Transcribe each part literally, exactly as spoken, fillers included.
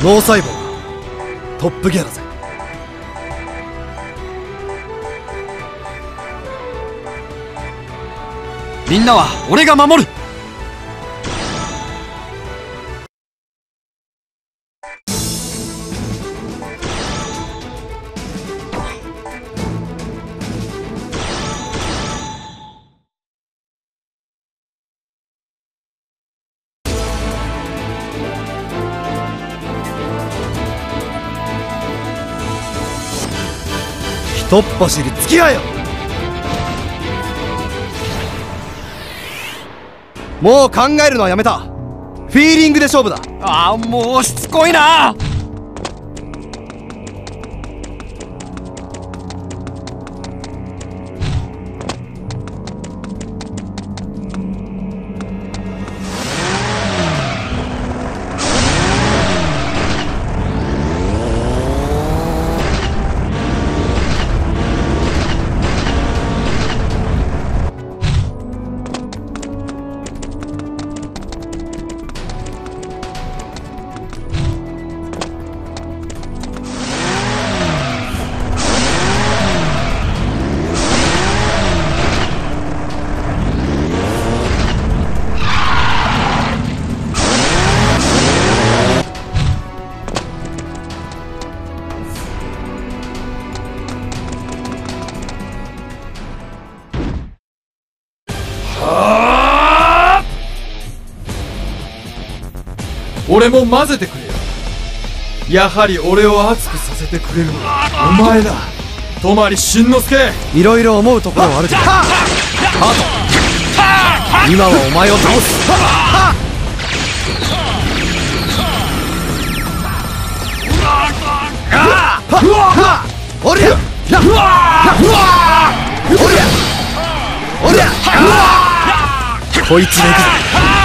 脳細胞トップギアだぜ。 みんなは俺が守る。 ひとっ走り付き合えよ。もう考えるのはやめた。フィーリングで勝負だ。 ああ、もうしつこいな。 俺も混ぜてくれよ。やはり俺を熱くさせてくれるのはお前だ、泊慎之介。 いろいろ思うところはあるけど、ハート、今はお前を倒す。おりゃおりゃおりゃこいつでいくぞ。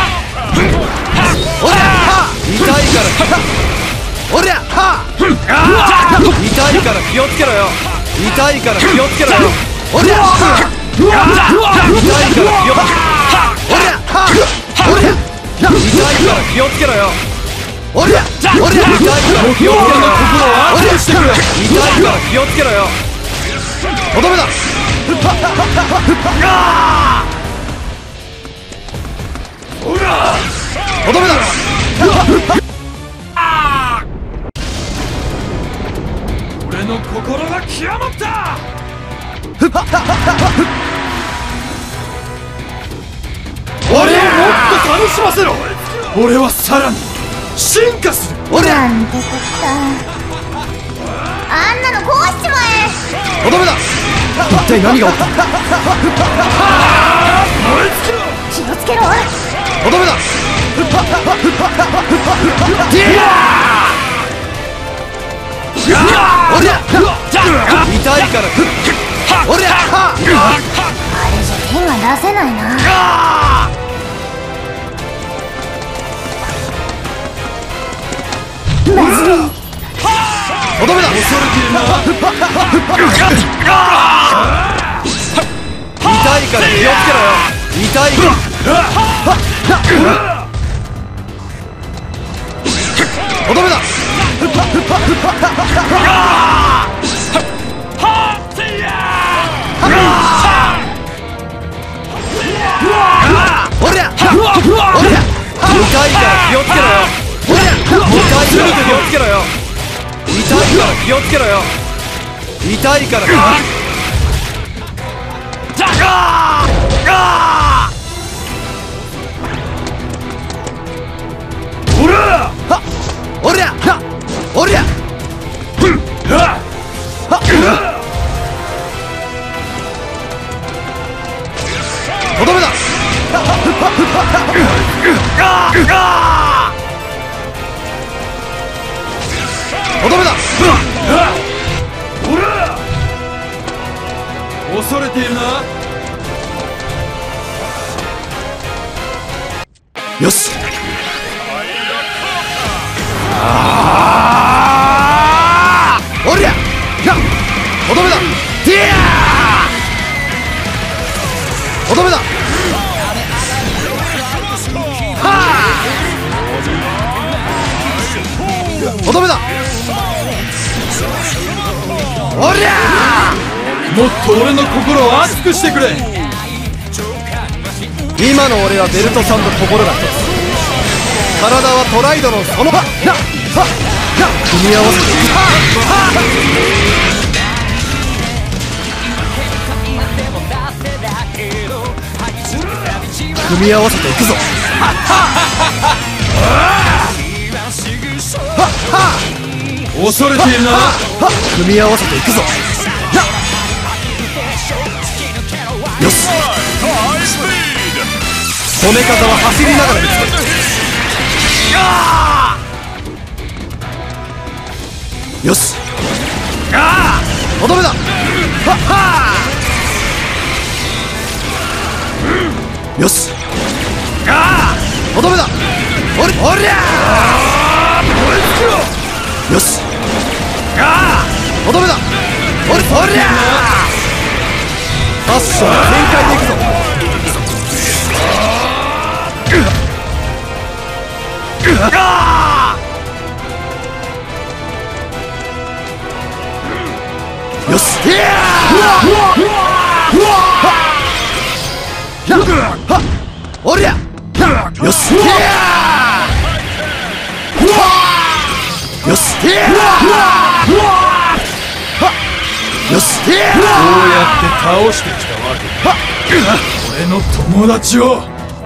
おりゃ痛いからおりゃ痛いから気をつけろよ。痛いから気をつけろよ。おりゃ痛いから気をおりゃおりゃ痛いから気をつけろよ。おりゃおりゃ痛いから気をつけろよ。おりゃしてくれ。痛いから気をつけろよ。とどめだ。とどめだ。 俺の心が極まった。俺をもっと楽しませろ。俺はさらに進化する。 おりゃなんてこった。あんなの壊しちまえ。 とどめだ。一体何が起きた。 燃え尽きろ。 気をつけろ。 とどめだ。おりゃ痛いからおりゃあれじゃ手が出せないな。まずい。 とどめだ。 恐れてるな。 痛いから気をつけろよ。痛いからとどめだ。おりゃおりゃ痛いから気をつけろよ。おりゃ痛いから気をつけろよ。痛いから気をつけろよ。痛いからおらおりゃおりゃとどめだ。とどめだ。 おら恐れているな。 よし。おりゃとどめだ。ディアとどめだ。とどもっと俺の心を熱くしてくれ。 今の俺はベルトさんの心が一つ、体はトライドのそのはっなっはっな組み合わせていく。はっはっ組み合わせていくぞ。はっはっ恐れているな。 組み合わせていくぞ。よし、止め方は走りながら見つける。よし、とどめだ。はっはよし、とどめだ。おりおりゃよし、とどめだ。おりおりゃパッション全開でいくぞ。よし、おりゃよし、よし、よし、 こうやって倒してきたわけだ。俺の友達を。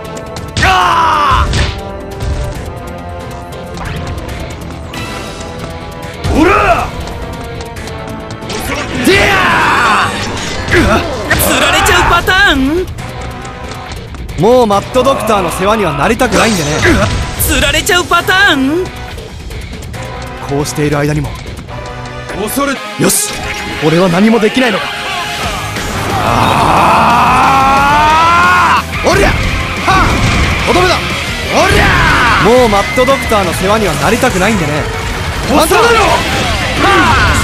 ほら釣られちゃうパターン。 もうマッドドクターの世話にはなりたくないんでね。 釣られちゃうパターン。 こうしている間にも。 恐れ。 よし、俺は何もできないのか。おりゃはあ、とどめだ。おりゃもうマッドドクターの世話にはなりたくないんでね。 恐れろ。はあ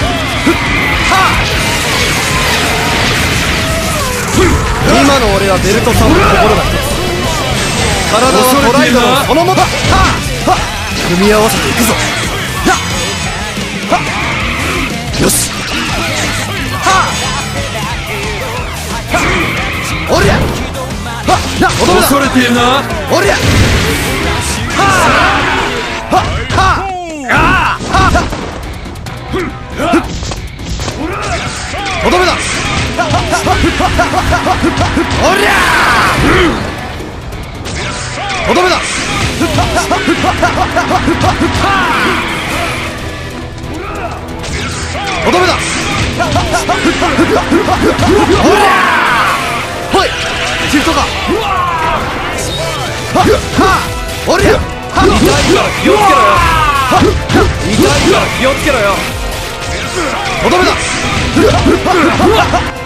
今の俺はベルトさんの心が一つ、体はトライドのそのまま。はあはあ組み合わせていくぞ。はあはあよし、はあはあおりゃはっな、とどめだ。 恐れているな。 おりゃはあはっはあはっとどめだ。おりゃとどめだ。とどめだ。おりゃほいシフトか。はっおりゃ痛いから気をつけろよ。痛いから気をつけろよ。とどめだ。